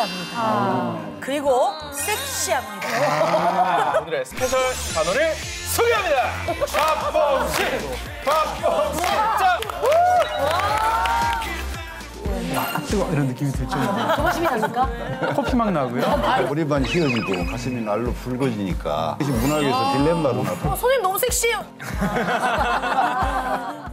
합니다. 그리고 섹시합니다. 오늘의 스페셜 단원을 소개합니다. 박범신! 박범신! 자! 뜨거 이런 느낌이 들죠. 조바심이 납니까? 커피 막 나고요. 머리만 휘어지고 가슴이 날로 붉어지니까 문학에서 딜레마로 나타나. 선생님 너무 섹시해요.